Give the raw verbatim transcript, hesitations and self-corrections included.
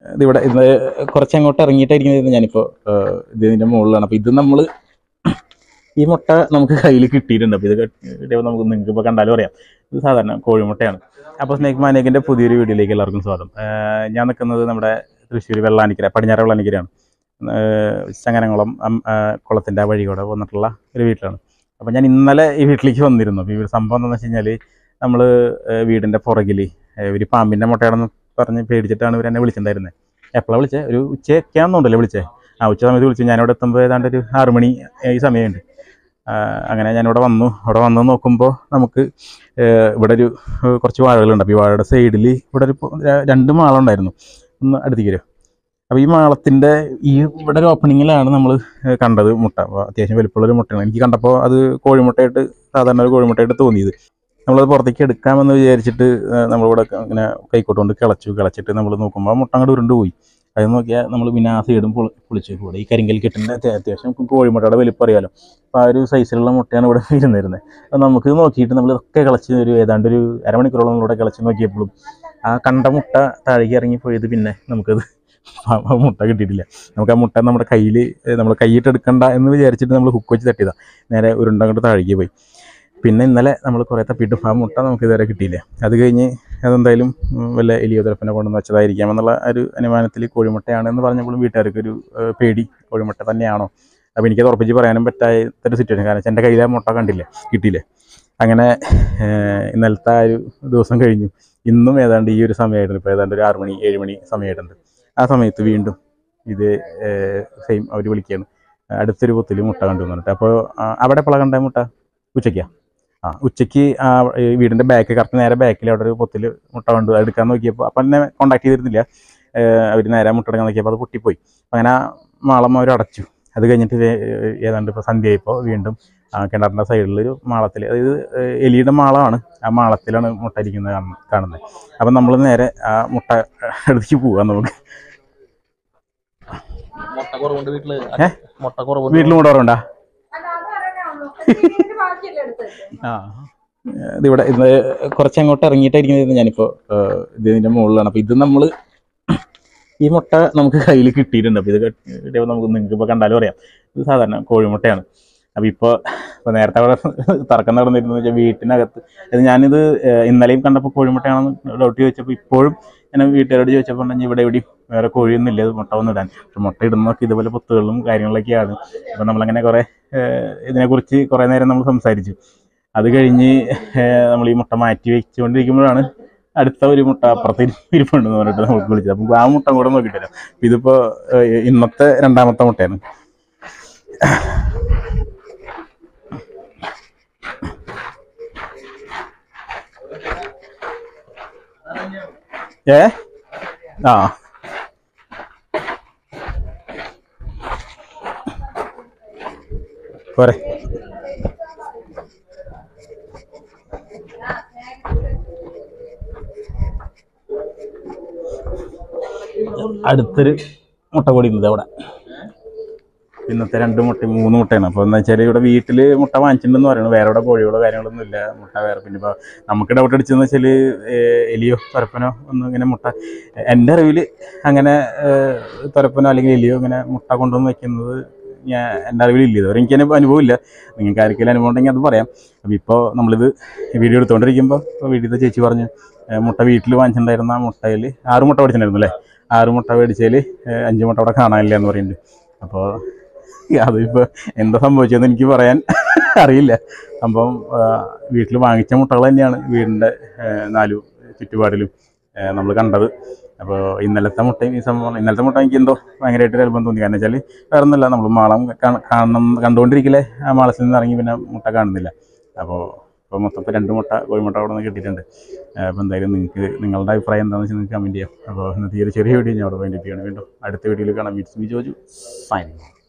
ഇതിവിടെ ഇന്ന് കുറച്ചങ്ങോട്ട് ഇറങ്ങിയിട്ടായിരിക്കുന്നത് ഞാനിപ്പോൾ ഇതിൻ്റെ മുകളിലാണ്. അപ്പോൾ ഇത് നമ്മൾ ഈ മുട്ട നമുക്ക് കയ്യിൽ കിട്ടിയിട്ടുണ്ട്. അപ്പോൾ ഇത് കിട്ടിയപ്പോൾ നമുക്ക് നിങ്ങൾക്ക് ഇപ്പോൾ കണ്ടാലും അറിയാം ഇത് സാധാരണ കോഴിമുട്ടയാണ്. അപ്പോൾ സ്നേക് മാനേക്കിൻ്റെ പുതിയൊരു വീഡിയോയിലേക്ക് എല്ലാവർക്കും സ്വാഗതം. ഞാൻ നിൽക്കുന്നത് നമ്മുടെ തൃശ്ശൂർ വെള്ളാനിക്കര, പടിഞ്ഞാറ വെള്ളാനിക്കരയാണ്. ചങ്ങനകുളം കുളത്തിൻ്റെ ആ വഴി കൂടെ വന്നിട്ടുള്ള ഒരു വീട്ടിലാണ്. അപ്പോൾ ഞാൻ ഇന്നലെ ഈ വീട്ടിലേക്ക് വന്നിരുന്നു. അപ്പോൾ ഈ സംഭവം എന്താണെന്ന് വെച്ച് കഴിഞ്ഞാൽ നമ്മൾ വീടിൻ്റെ പുറകിൽ ഒരു പാമ്പിൻ്റെ മുട്ടയാണെന്ന് പറഞ്ഞ് പേടിച്ചിട്ടാണ് ഇവർ എന്നെ വിളിച്ചിട്ടുണ്ടായിരുന്നത്. എപ്പോഴാണ് വിളിച്ചത്? ഒരു ഉച്ചയ്ക്കാണെന്നുണ്ടല്ലോ വിളിച്ചത്. ആ ഉച്ച സമയത്ത് വിളിച്ചു. ഞാനിവിടെ എത്തുമ്പോൾ ഏതാണ്ട് ഒരു ആറ് മണി ഈ സമയമുണ്ട്. അങ്ങനെ ഞാനിവിടെ വന്നു. അവിടെ വന്ന് നോക്കുമ്പോൾ നമുക്ക് ഇവിടെ ഒരു കുറച്ച് വാഴകളുണ്ട്. അപ്പോൾ ഈ വാഴയുടെ സൈഡിൽ ഇവിടെ ഒരു രണ്ട് മാളുണ്ടായിരുന്നു. ഒന്ന് അടുത്തേക്ക് വരും. അപ്പോൾ ഈ മാളത്തിൻ്റെ ഈ ഇവിടെ ഒരു ഓപ്പണിങ്ങിലാണ് നമ്മൾ കണ്ടത് മുട്ട. അപ്പോൾ അത്യാവശ്യം വലിപ്പമുള്ളൊരു മുട്ടയാണ്. എനിക്ക് കണ്ടപ്പോൾ അത് കോഴിമുട്ടയായിട്ട്, സാധാരണ ഒരു കോഴിമുട്ടയായിട്ട് തോന്നിയത്. നമ്മളത് പുറത്തേക്ക് എടുക്കാമെന്ന് വിചാരിച്ചിട്ട് നമ്മളിവിടെ ഇങ്ങനെ കൈക്കോട്ടുകൊണ്ട് കിളച്ചു. കിളച്ചിട്ട് നമ്മൾ നോക്കുമ്പോൾ മുട്ട അങ്ങോട്ട് ഉരുണ്ട് പോയി. അത് നോക്കിയാൽ നമ്മൾ പിന്നെ ആ സൈഡും പൊളി പൊളിച്ചു. ഇവിടെ ഈ കരിങ്കൽ കെട്ടിൻ്റെ അത്യാവശ്യം കോഴിമുട്ടയുടെ വലിപ്പം അറിയാലോ. അപ്പോൾ ആ ഒരു സൈസിലുള്ള മുട്ടയാണ് ഇവിടെ ഇരുന്നിരുന്നത്. അപ്പോൾ നമുക്ക് നോക്കിയിട്ട് നമ്മൾ ഇതൊക്കെ കിളച്ച് ഒരു ഏതാണ്ട് ഒരു അരമണിക്കൂറോളം നമ്മളിവിടെ കിളച്ച് നോക്കിയപ്പോഴും ആ കണ്ട മുട്ട താഴേക്ക് ഇറങ്ങിപ്പോയത് പിന്നെ നമുക്കത് മുട്ട കിട്ടിയിട്ടില്ല. നമുക്ക് ആ മുട്ട നമ്മുടെ കയ്യിൽ നമ്മൾ കൈയിട്ടെടുക്കണ്ട എന്ന് വിചാരിച്ചിട്ട് നമ്മൾ ഹുക്ക് വെച്ച് തട്ടിയതാണ്. നേരെ ഉരുണ്ടങ്ങോട്ട് താഴേക്ക് പോയി. പിന്നെ ഇന്നലെ നമ്മൾ കുറേ തപ്പിയിട്ടും ആ മുട്ട നമുക്ക് ഇതുവരെ കിട്ടിയില്ല. അത് കഴിഞ്ഞ് അതെന്തായാലും വല്ല എലിയോ തിരപ്പനെ കൊണ്ടുവന്ന് വെച്ചതായിരിക്കാമെന്നുള്ള ഒരു അനുമാനത്തിൽ കോഴിമുട്ടയാണെന്ന് പറഞ്ഞപ്പോഴും വീട്ടുകാർക്കൊരു പേടി, കോഴിമുട്ട തന്നെയാണോ. അപ്പോൾ എനിക്കത് ഉറപ്പിച്ച് പറയാനും പറ്റാത്തൊരു സിറ്റുവേഷൻ. കാരണം എൻ്റെ കയ്യിൽ ആ മുട്ട കണ്ടില്ല, കിട്ടിയില്ല. അങ്ങനെ ഇന്നലത്തെ ആ ഒരു ദിവസം കഴിഞ്ഞു. ഇന്നും ഏതാണ്ട് ഈ ഒരു സമയമായിട്ടുണ്ട്. ഇപ്പോൾ ഏതാണ്ട് ഒരു ആറ് മണി ഏഴ് മണി സമയമായിട്ടുണ്ട്. ആ സമയത്ത് വീണ്ടും ഇത് സെയിം അവർ വിളിക്കുകയാണ്, അടുത്തൊരു പൊത്തിൽ മുട്ട കണ്ടു എന്ന് പറഞ്ഞിട്ട്. അപ്പോൾ അവിടെ എപ്പോഴാണ് കണ്ട മുട്ട? ഉച്ചയ്ക്കാണ്. ആ ഉച്ചയ്ക്ക് ആ വീടിൻ്റെ ബാക്ക് കറക്റ്റ് നേരെ ബാക്കിൽ അവിടെ ഒരു പൊത്തിൽ മുട്ട കണ്ടു. എടുക്കാൻ നോക്കിയപ്പോൾ അപ്പം എന്നെ കോൺടാക്ട് ചെയ്തിരുന്നില്ല. അവർ നേരെ മുട്ട എടുക്കാൻ നോക്കിയപ്പോൾ അത് പൊട്ടിപ്പോയി. അങ്ങനെ ആ മാളം അവർ അടച്ചു. അത് കഴിഞ്ഞിട്ട് ഏതാണ്ട് ഇപ്പോൾ സന്ധ്യയായപ്പോൾ വീണ്ടും കിണറിൻ്റെ സൈഡിൽ ഒരു മാളത്തിൽ, അതായത് എലിയുടെ മാളമാണ്, ആ മാളത്തിലാണ് മുട്ട ഇരിക്കുന്നത് കാണുന്നത്. അപ്പം നമ്മൾ നേരെ ആ മുട്ട എടുത്തേക്ക് പോകാം. നമുക്ക് വീട്ടിൽ മുട്ട കുറവുണ്ടാ? ആ ഇതിവിടെ ഇന്ന് കുറച്ചങ്ങോട്ട് ഇറങ്ങിയിട്ടായിരിക്കുന്നത് ഞാനിപ്പോൾ ഇതിൻ്റെ മുകളിലാണ്. അപ്പോൾ ഇത് നമ്മൾ ഈ മുട്ട നമുക്ക് കയ്യിൽ കിട്ടിയിട്ടുണ്ട്. അപ്പോൾ ഇത് കിട്ടിയപ്പോൾ നമുക്ക് നിങ്ങൾക്ക് ഇപ്പോൾ കണ്ടാലും അറിയാം ഇത് സാധാരണ കോഴിമുട്ടയാണ്. അപ്പോൾ ഇപ്പോൾ ഇപ്പോൾ നേരത്തെ അവിടെ തർക്കം നടന്നിരുന്നു വെച്ചാൽ വീട്ടിനകത്ത് അത് ഞാനിത് ഇന്നലെയും കണ്ടപ്പോൾ കോഴിമുട്ടയാണെന്ന് ഡൗട്ട് ചോദിച്ചപ്പോൾ ഇപ്പോഴും ഞാൻ വീട്ടുകാരോട് ചോദിച്ചപ്പോൾ ഉണ്ടെങ്കിൽ ഇവിടെ എവിടെയും വേറെ കോഴിയൊന്നും ഇല്ല, ഇത് മുട്ട ഒന്നും ഇടാൻ. പക്ഷെ മുട്ട ഇടുന്നതൊക്കെ ഇതുപോലെ പൊത്തുകളും കാര്യങ്ങളൊക്കെയാണ്. അപ്പോൾ നമ്മളങ്ങനെ കുറേ ഇതിനെക്കുറിച്ച് കുറേ നേരം നമ്മൾ സംസാരിച്ചു. അത് കഴിഞ്ഞ് നമ്മൾ ഈ മുട്ട മാറ്റി വെച്ചുകൊണ്ടിരിക്കുമ്പോഴാണ് അടുത്ത ഒരു മുട്ട അപ്പുറത്ത് ഇരിപ്പുണ്ടെന്ന് പറഞ്ഞിട്ട് നമുക്ക് വിളിച്ചത്. അപ്പോൾ ആ മുട്ട കൂടെ നോക്കിയിട്ടില്ല. ഇതിപ്പോൾ ഇന്നത്തെ രണ്ടാമത്തെ മുട്ടയാണ്. ഏ ആ പോരെ. അടുത്തൊരു മുട്ട കൂടി ഉണ്ട് അവിടെ. ഇന്നത്തെ രണ്ട് മുട്ട മൂന്ന് മുട്ടയാണ്. അപ്പോൾ എന്താ വെച്ചാൽ ഇവിടെ വീട്ടിൽ മുട്ട വാങ്ങിച്ചിട്ടുണ്ടെന്ന് പറയുന്നത്, വേറെ ഇവിടെ കോഴികളോ കാര്യങ്ങളൊന്നും ഇല്ല. മുട്ട വേറെ പിന്നെ ഇപ്പോൾ നമുക്ക് ഡൗട്ട് അടിച്ചതെന്ന് വെച്ചാൽ എലിയോ തുരപ്പനോ ഒന്നും ഇങ്ങനെ മുട്ട എൻ്റെ അറിവിൽ അങ്ങനെ തുരപ്പനോ അല്ലെങ്കിൽ എലിയോ ഇങ്ങനെ മുട്ട കൊണ്ടുവന്ന് വയ്ക്കുന്നത് ഞാൻ എൻ്റെ അറിവിലില്ല. ഇതുവരെ എനിക്ക് അനുഭവമില്ല. നിങ്ങൾക്ക് ആർക്കെങ്കിലും അനുഭവം ഉണ്ടെങ്കിൽ അത് പറയാം. അപ്പോൾ ഇപ്പോൾ നമ്മളിത് വീഡിയോ എടുത്തുകൊണ്ടിരിക്കുമ്പോൾ ഇപ്പോൾ വീട്ടിലത്തെ ചേച്ചി പറഞ്ഞു മുട്ട വീട്ടിൽ വാങ്ങിച്ചിട്ടുണ്ടായിരുന്ന മുട്ടയിൽ ആറ് മുട്ട മേടിച്ചിട്ടുണ്ടായിരുന്നു അല്ലേ, ആറ് മുട്ട മേടിച്ചതിൽ അഞ്ച് മുട്ട അവിടെ കാണാനില്ല എന്ന് പറയുന്നുണ്ട്. അപ്പോൾ അതിപ്പോൾ എന്താ സംഭവിച്ചതെന്ന് എനിക്ക് പറയാൻ അറിയില്ല. സംഭവം വീട്ടിൽ വാങ്ങിച്ച മുട്ടകൾ തന്നെയാണ് വീടിൻ്റെ നാലു ചുറ്റുപാടിലും നമ്മൾ കണ്ടത്. അപ്പോൾ ഇന്നലത്തെ മുട്ടയും ഈ സംഭവം ഇന്നലത്തെ മുട്ട എനിക്ക് എന്തോ ഭയങ്കരമായിട്ട് ഒരു അത്ഭുതം തോന്നി. കാരണം വെച്ചാൽ വേറെ ഒന്നുമില്ല, നമ്മൾ മാളം കാണണം കണ്ടുകൊണ്ടിരിക്കില്ലേ, ആ മാളത്തിൽ നിന്ന് ഇറങ്ങി പിന്നെ മുട്ട കാണുന്നില്ല. അപ്പോൾ ഇപ്പോൾ മൊത്തത്തിൽ രണ്ട് മുട്ട കോഴിമുട്ട അവിടെ നിന്ന് കിട്ടിയിട്ടുണ്ട്. അപ്പോൾ എന്തായാലും നിങ്ങൾക്ക് നിങ്ങളുടെ അഭിപ്രായം എന്താണെന്ന് വെച്ചാൽ നിങ്ങൾക്ക് കമൻറ്റ് ചെയ്യാം. അപ്പോൾ ഇന്നത്തെ ഈ ഒരു ചെറിയ വീഡിയോ ഞാൻ അവിടെ വേണ്ടിയിട്ടാണ്. വീണ്ടും അടുത്ത വീഡിയോയിൽ കാണാം. Meets me Joju signing.